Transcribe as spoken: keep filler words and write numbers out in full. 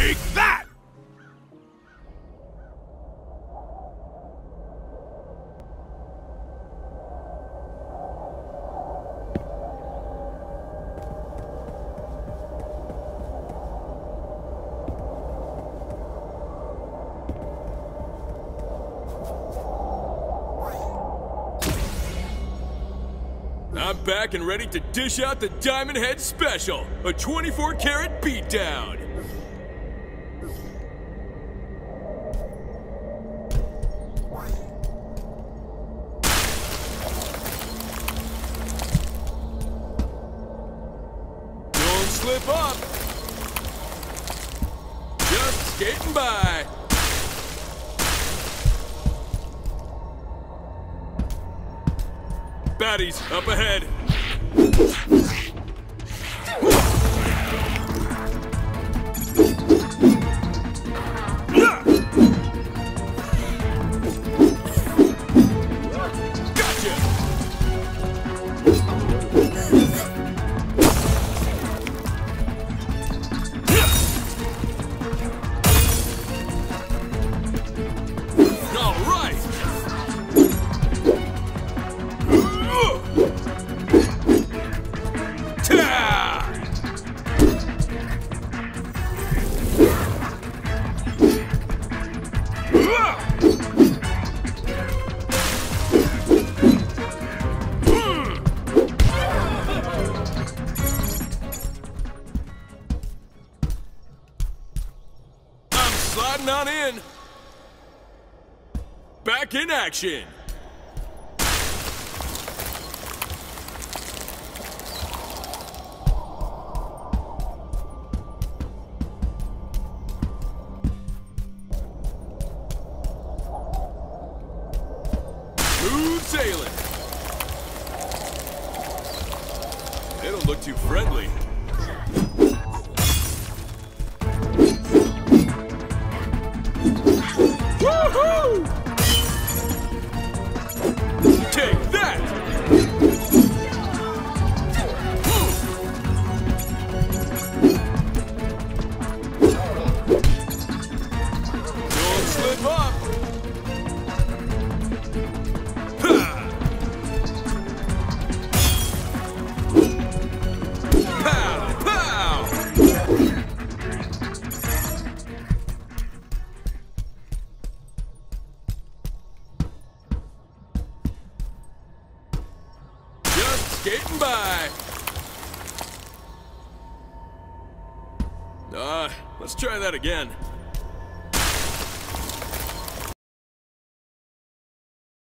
Take that! I'm back and ready to dish out the Diamond Head Special, a twenty-four karat beatdown. Don't slip up. Just skating by. Baddies up ahead. Gotcha. All right. I'm sliding on in. Back in action. Smooth sailing. They don't look too friendly. Woohoo! Take that! Don't slip up. Skating by. Uh, let's try that again.